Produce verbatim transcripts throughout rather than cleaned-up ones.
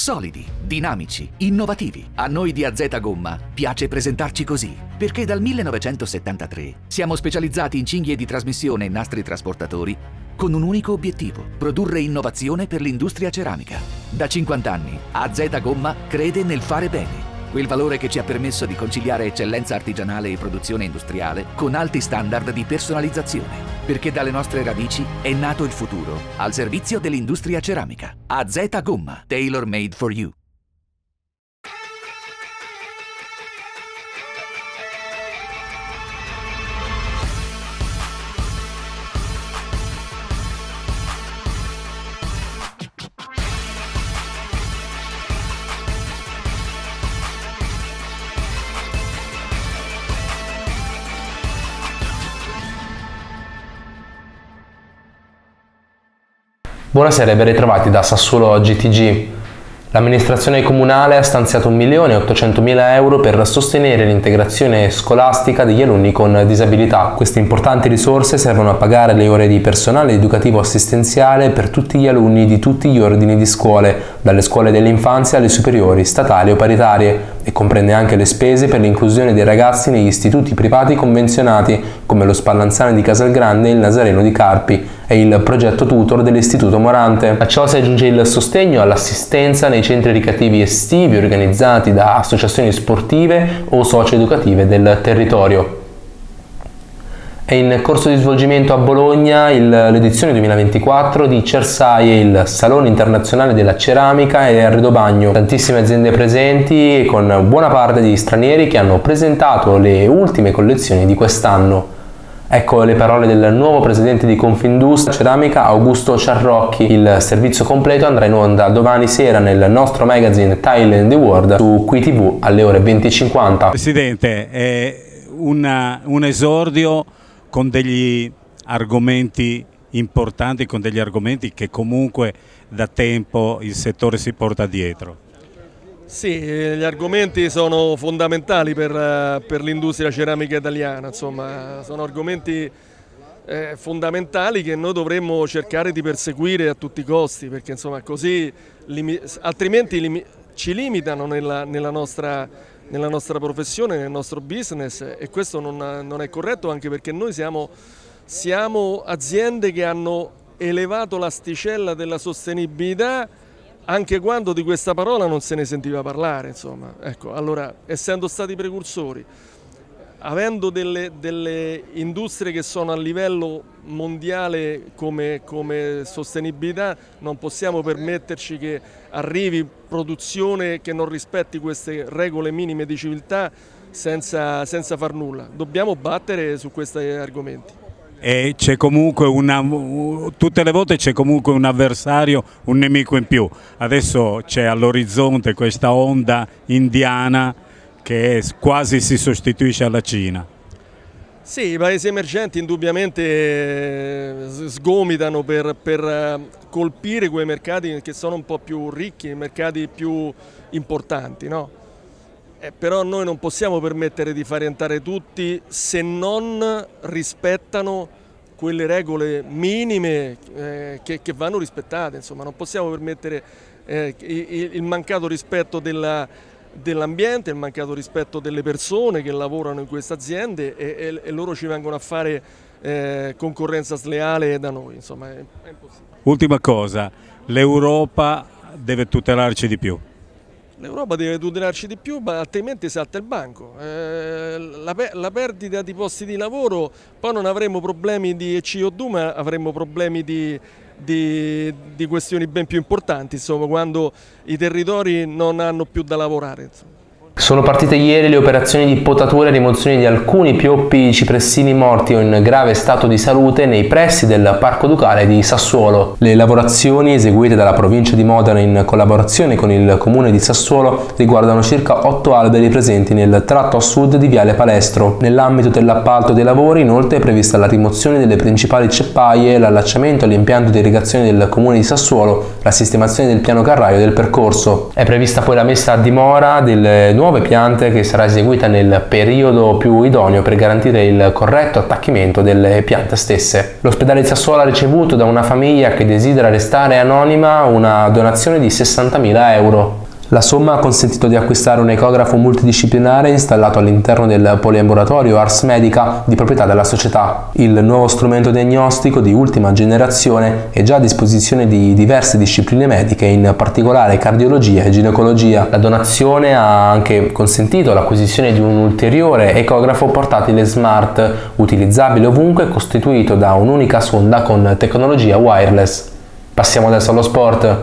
Solidi, dinamici, innovativi. A noi di A Z Gomma piace presentarci così, perché dal millenovecentosettantatré siamo specializzati in cinghie di trasmissione e nastri trasportatori con un unico obiettivo: produrre innovazione per l'industria ceramica. Da cinquanta anni A Z Gomma crede nel fare bene, quel valore che ci ha permesso di conciliare eccellenza artigianale e produzione industriale con alti standard di personalizzazione, perché dalle nostre radici è nato il futuro al servizio dell'industria ceramica. A Z Gomma, tailor made for you. Buonasera e ben ritrovati da Sassuolo G T G. L'amministrazione comunale ha stanziato un milione e ottocentomila euro per sostenere l'integrazione scolastica degli alunni con disabilità. Queste importanti risorse servono a pagare le ore di personale educativo assistenziale per tutti gli alunni di tutti gli ordini di scuole, dalle scuole dell'infanzia alle superiori, statali o paritarie, e comprende anche le spese per l'inclusione dei ragazzi negli istituti privati convenzionati, come lo Spallanzani di Casalgrande e il Nazareno di Carpi, e il progetto tutor dell'Istituto Morante. A ciò si aggiunge il sostegno all'assistenza nei centri ricreativi estivi organizzati da associazioni sportive o socio-educative del territorio. È in corso di svolgimento a Bologna l'edizione duemilaventiquattro di Cersaie, il Salone Internazionale della Ceramica e Arredobagno. Tantissime aziende presenti, con buona parte di stranieri che hanno presentato le ultime collezioni di quest'anno. Ecco le parole del nuovo presidente di Confindustria Ceramica, Augusto Ciarrocchi. Il servizio completo andrà in onda domani sera nel nostro magazine Tile in the World su Qui tivù alle ore venti e cinquanta. Presidente, è una, un esordio con degli argomenti importanti, con degli argomenti che comunque da tempo il settore si porta dietro. Sì, gli argomenti sono fondamentali per, per l'industria ceramica italiana, insomma, sono argomenti eh, fondamentali che noi dovremmo cercare di perseguire a tutti i costi, perché insomma, così altrimenti limi ci limitano nella, nella, nostra, nella nostra professione, nel nostro business, e questo non, non è corretto, anche perché noi siamo, siamo aziende che hanno elevato l'asticella della sostenibilità anche quando di questa parola non se ne sentiva parlare, insomma. Ecco, allora, essendo stati precursori, avendo delle, delle industrie che sono a livello mondiale come, come sostenibilità, non possiamo permetterci che arrivi produzione che non rispetti queste regole minime di civiltà senza, senza far nulla. Dobbiamo battere su questi argomenti. E c'è comunque una, tutte le volte c'è comunque un avversario, un nemico in più. Adesso c'è all'orizzonte questa onda indiana che quasi si sostituisce alla Cina. Sì, i paesi emergenti indubbiamente sgomitano per, per colpire quei mercati che sono un po' più ricchi, i mercati più importanti, no? Eh, però noi non possiamo permettere di far entrare tutti se non rispettano quelle regole minime eh, che, che vanno rispettate. Insomma, non possiamo permettere eh, il, il mancato rispetto dell'ambiente, il mancato rispetto delle persone che lavorano in queste aziende e, e, e loro ci vengono a fare eh, concorrenza sleale da noi. Insomma, è, è impossibile. Ultima cosa, l'Europa deve tutelarci di più. L'Europa deve tutelarci di più, ma altrimenti salta il banco. Eh, la, la perdita di posti di lavoro, poi non avremo problemi di C O due, ma avremo problemi di, di, di questioni ben più importanti, insomma, quando i territori non hanno più da lavorare. Insomma. Sono partite ieri le operazioni di potatura e rimozione di alcuni pioppi cipressini morti o in grave stato di salute nei pressi del Parco Ducale di Sassuolo. Le lavorazioni eseguite dalla provincia di Modena in collaborazione con il comune di Sassuolo riguardano circa otto alberi presenti nel tratto a sud di Viale Palestro. Nell'ambito dell'appalto dei lavori inoltre è prevista la rimozione delle principali ceppaie, l'allacciamento all'impianto di irrigazione del comune di Sassuolo, la sistemazione del piano carraio del percorso. È prevista poi la messa a dimora del nuove piante che sarà eseguita nel periodo più idoneo per garantire il corretto attacchimento delle piante stesse. L'ospedale di Sassuolo ha ricevuto da una famiglia che desidera restare anonima una donazione di sessantamila euro. La somma ha consentito di acquistare un ecografo multidisciplinare installato all'interno del poliambulatorio Ars Medica di proprietà della società. Il nuovo strumento diagnostico di ultima generazione è già a disposizione di diverse discipline mediche, in particolare cardiologia e ginecologia. La donazione ha anche consentito l'acquisizione di un ulteriore ecografo portatile smart, utilizzabile ovunque, costituito da un'unica sonda con tecnologia wireless. Passiamo adesso allo sport.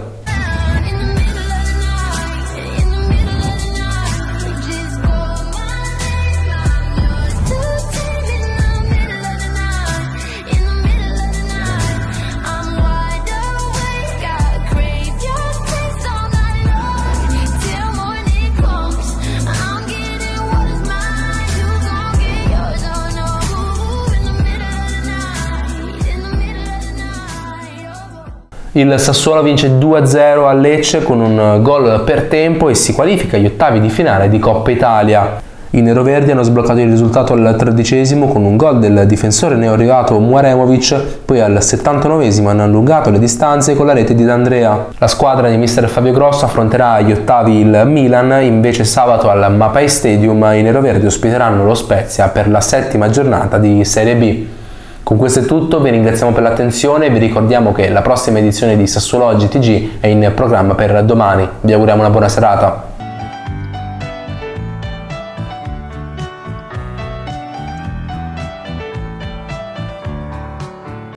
Il Sassuolo vince due a zero a Lecce con un gol per tempo e si qualifica agli ottavi di finale di Coppa Italia. I neroverdi hanno sbloccato il risultato al tredicesimo con un gol del difensore neoarrivato Muaremovic, poi al settantanovesimo hanno allungato le distanze con la rete di D'Andrea. La squadra di mister Fabio Grosso affronterà agli ottavi il Milan, invece sabato al Mapei Stadium i neroverdi ospiteranno lo Spezia per la settima giornata di Serie B. Con questo è tutto, vi ringraziamo per l'attenzione e vi ricordiamo che la prossima edizione di Sassuolo Oggi T G è in programma per domani. Vi auguriamo una buona serata.